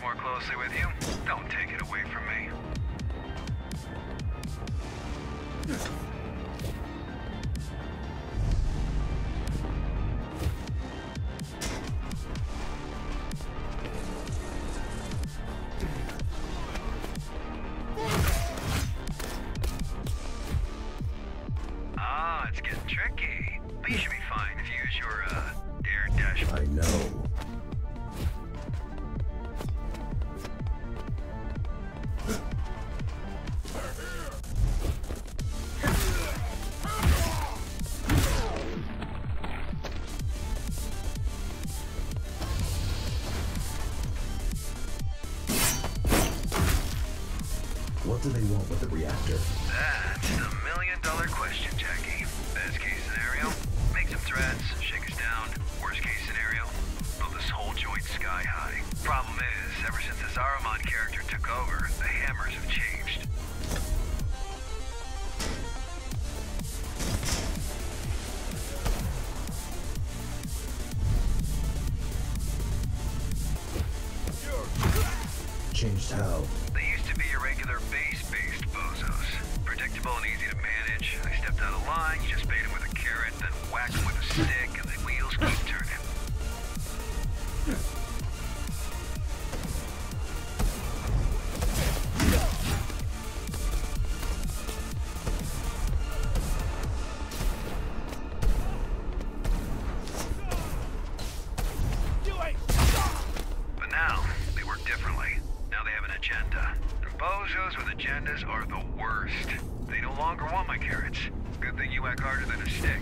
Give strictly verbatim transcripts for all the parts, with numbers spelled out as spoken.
more closely with you. Don't take it away from me. Ah, it's getting tricky. But you should be fine if you use your, uh, dare dash. I know. What do they want with the reactor? That's the million dollar question, Jackie. Best case scenario, make some threats, shake us down. Worst case scenario, blow this whole joint sky high. Problem is, ever since the Saruman character took over, the hammers have changed. Changed how? They used to be your regular base-based bozos. Predictable and easy to manage. I stepped out of line, you just bait them with a carrot, then whack them with a stick, and the wheels keep turning. But now, they work differently. Now they have an agenda. And bozos with agendas are the worst. They no longer want my carrots. Good thing you whack harder than a stick.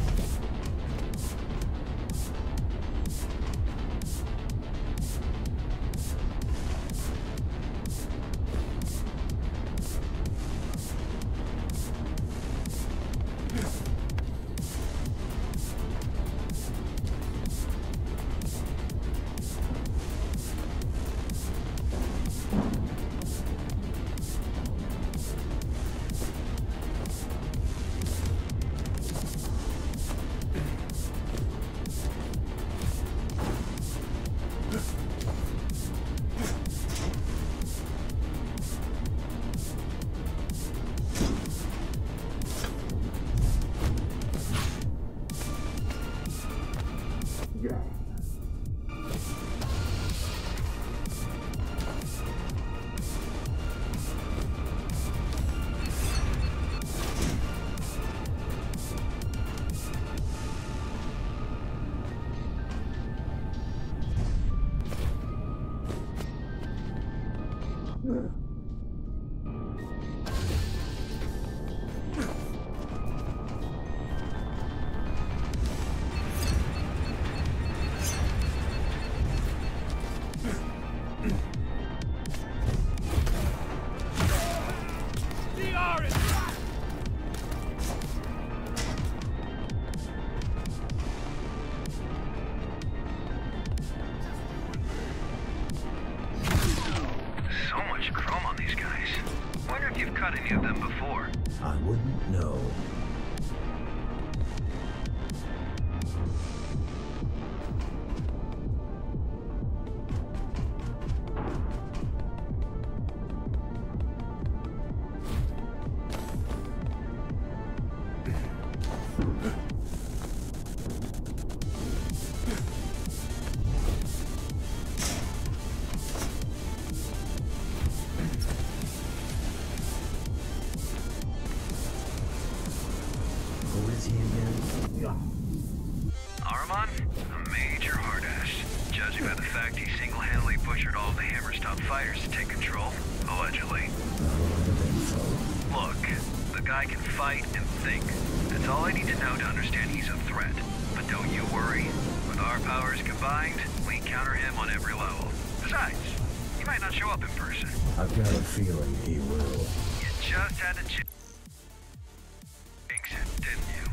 Cut any of them before. I wouldn't know. Saruman? A major hard-ass. Judging by the fact he single-handedly butchered all the Hammer's top fighters to take control, allegedly. Look, the guy can fight and think. That's all I need to know to understand he's a threat. But don't you worry. With our powers combined, we counter him on every level. Besides, he might not show up in person. I've got a feeling he will. You just had to jinx it, didn't you?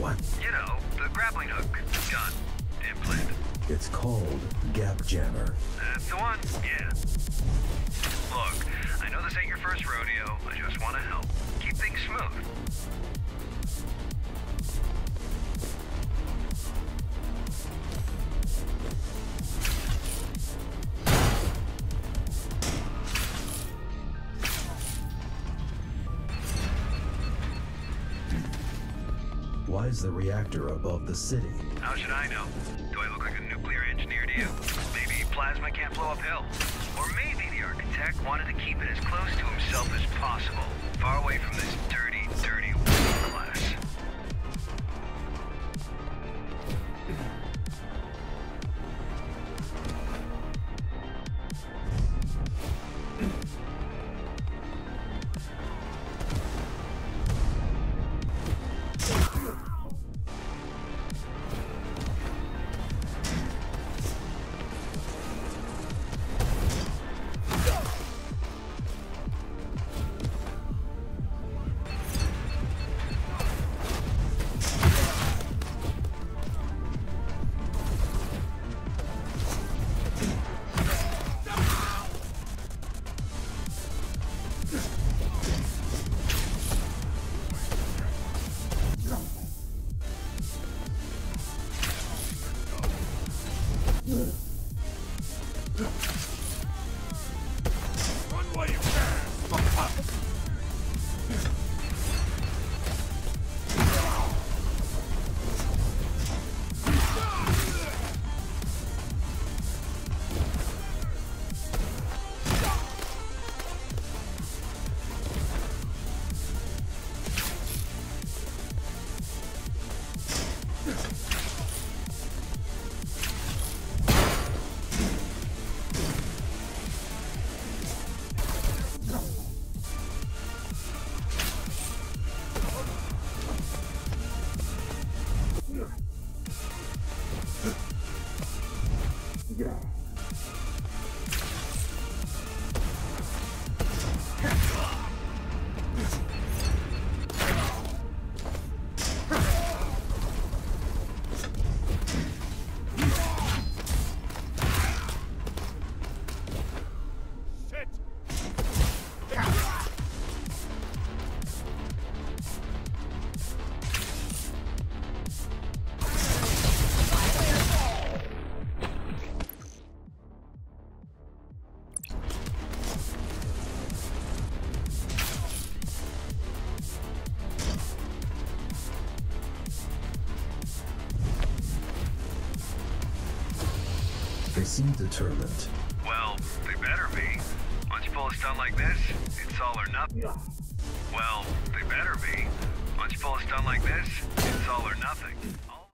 What? You know, the grappling hook. Gun. Implant. It's called Gap Jammer. That's the one, yeah. Look, I know this ain't your first rodeo. I just want to help. Keep things smooth. Why is the reactor above the city? How should I know? Do I look like a nuclear engineer to you? Maybe plasma can't blow uphill. Or maybe the architect wanted to keep it as close to himself as possible, far away from this dirty, dirty working class. They seem determined. Well, they better be. Once you pull a stunt like this, it's all or nothing. Well, they better be. Once you pull a stunt like this, it's all or nothing.